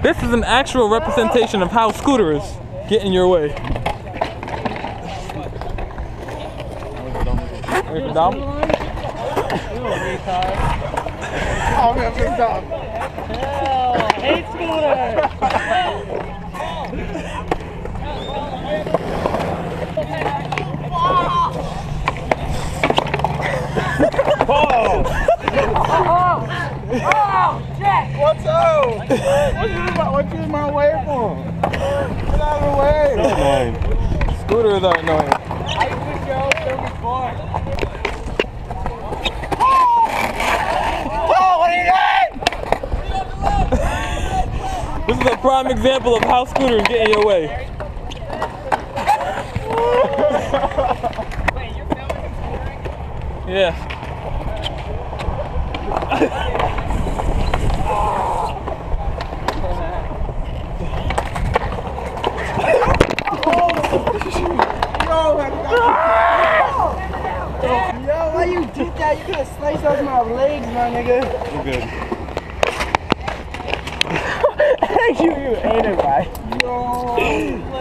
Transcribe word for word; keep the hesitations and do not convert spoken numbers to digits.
This is an actual representation of how scooters get in your way. Ready for Dom? I'm gonna pick Dom. Hell, I hate scooters. Oh! Oh! Oh! Jack! What's up? What you my, what you in my way for? Get out of the way! So annoying. Scooters are annoying. I could go there before. Oh! Oh, what are you doing? This is a prime example of how scooters get in your way. Wait, you're filming scootering? Yeah. Yo, why you did that? You could have sliced off my legs, my nigga. We're good. you, you ate it, right? Yo.